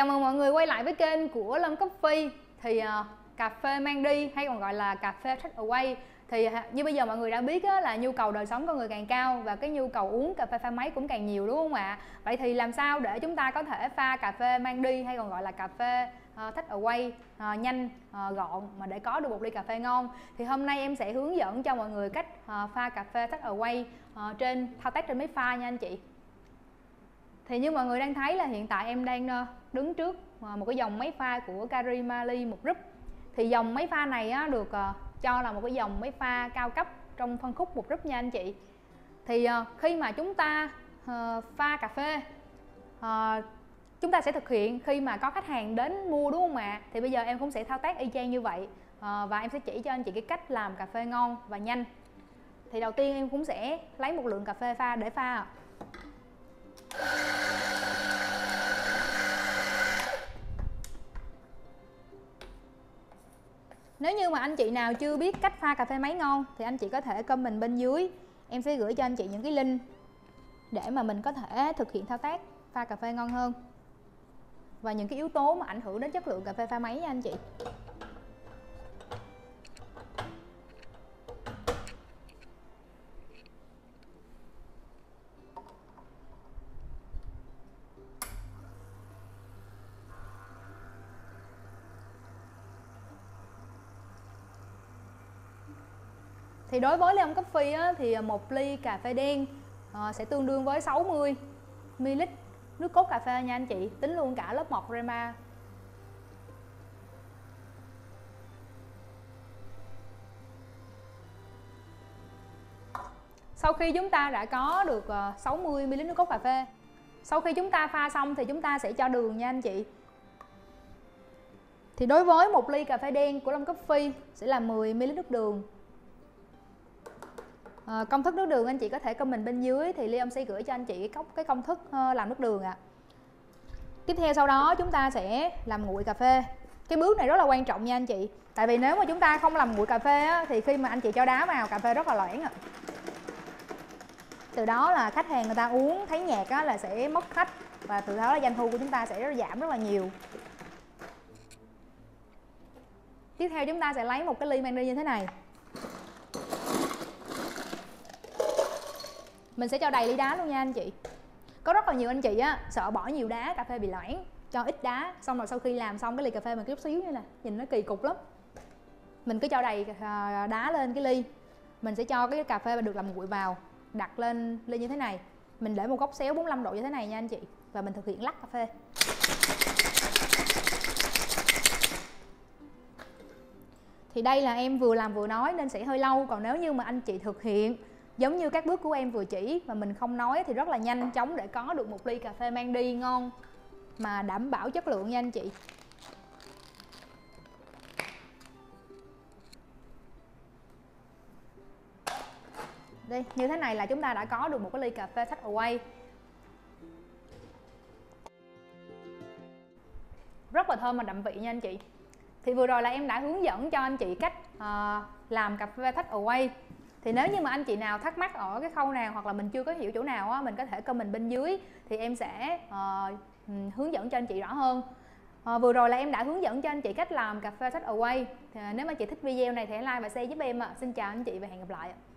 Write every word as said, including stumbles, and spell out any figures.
Chào mừng mọi người quay lại với kênh của Lâm Coffee. Thì uh, cà phê mang đi hay còn gọi là cà phê take away thì uh, như bây giờ mọi người đã biết á, là nhu cầu đời sống con người càng cao và cái nhu cầu uống cà phê pha máy cũng càng nhiều, đúng không ạ? Vậy thì làm sao để chúng ta có thể pha cà phê mang đi hay còn gọi là cà phê uh, take away uh, nhanh, uh, gọn mà để có được một ly cà phê ngon? Thì hôm nay em sẽ hướng dẫn cho mọi người cách uh, pha cà phê take away uh, trên thao tác trên máy pha nha anh chị. Thì như mọi người đang thấy là hiện tại em đang đứng trước một cái dòng máy pha của Carimali một group. Thì dòng máy pha này được cho là một cái dòng máy pha cao cấp trong phân khúc một group nha anh chị. Thì khi mà chúng ta pha cà phê, chúng ta sẽ thực hiện khi mà có khách hàng đến mua, đúng không ạ? Thì bây giờ em cũng sẽ thao tác y chang như vậy, và em sẽ chỉ cho anh chị cái cách làm cà phê ngon và nhanh. Thì đầu tiên em cũng sẽ lấy một lượng cà phê pha để pha. Nếu như mà anh chị nào chưa biết cách pha cà phê máy ngon thì anh chị có thể comment bên dưới, em sẽ gửi cho anh chị những cái link để mà mình có thể thực hiện thao tác pha cà phê ngon hơn và những cái yếu tố mà ảnh hưởng đến chất lượng cà phê pha máy nha anh chị. Thì đối với Lâm Coffee á, thì một ly cà phê đen à, sẽ tương đương với sáu mươi mi li lít nước cốt cà phê nha anh chị, tính luôn cả lớp bọt Rema. Sau khi chúng ta đã có được sáu mươi mi li lít nước cốt cà phê, sau khi chúng ta pha xong thì chúng ta sẽ cho đường nha anh chị. Thì đối với một ly cà phê đen của Lâm Coffee sẽ là mười mi li lít nước đường. À, công thức nước đường anh chị có thể comment bên dưới thì Liam sẽ gửi cho anh chị cái, cốc, cái công thức uh, làm nước đường ạ. À. Tiếp theo sau đó chúng ta sẽ làm nguội cà phê. Cái bước này rất là quan trọng nha anh chị. Tại vì nếu mà chúng ta không làm nguội cà phê á, thì khi mà anh chị cho đá vào cà phê rất là loãng ạ. À. Từ đó là khách hàng người ta uống thấy nhạt á, là sẽ mất khách và từ đó là doanh thu của chúng ta sẽ rất giảm rất là nhiều. Tiếp theo chúng ta sẽ lấy một cái ly mang đi như thế này. Mình sẽ cho đầy ly đá luôn nha anh chị. Có rất là nhiều anh chị á sợ bỏ nhiều đá cà phê bị loãng, cho ít đá, xong rồi sau khi làm xong cái ly cà phê mình cứ chút xíu như này, nhìn nó kỳ cục lắm. Mình cứ cho đầy đá lên cái ly. Mình sẽ cho cái cà phê được làm nguội vào, đặt lên ly như thế này. Mình để một góc xéo bốn mươi lăm độ như thế này nha anh chị. Và mình thực hiện lắc cà phê. Thì đây là em vừa làm vừa nói nên sẽ hơi lâu. Còn nếu như mà anh chị thực hiện giống như các bước của em vừa chỉ mà mình không nói thì rất là nhanh chóng để có được một ly cà phê mang đi ngon mà đảm bảo chất lượng nha anh chị. Đây, như thế này là chúng ta đã có được một cái ly cà phê take away. Rất là thơm và đậm vị nha anh chị. Thì vừa rồi là em đã hướng dẫn cho anh chị cách uh, làm cà phê take away. Thì nếu như mà anh chị nào thắc mắc ở cái khâu nào hoặc là mình chưa có hiểu chỗ nào á, mình có thể comment bên dưới thì em sẽ uh, hướng dẫn cho anh chị rõ hơn. Uh, vừa rồi là em đã hướng dẫn cho anh chị cách làm cà phê take away. Thì nếu mà chị thích video này thì hãy like và share giúp em ạ. Xin chào anh chị và hẹn gặp lại ạ.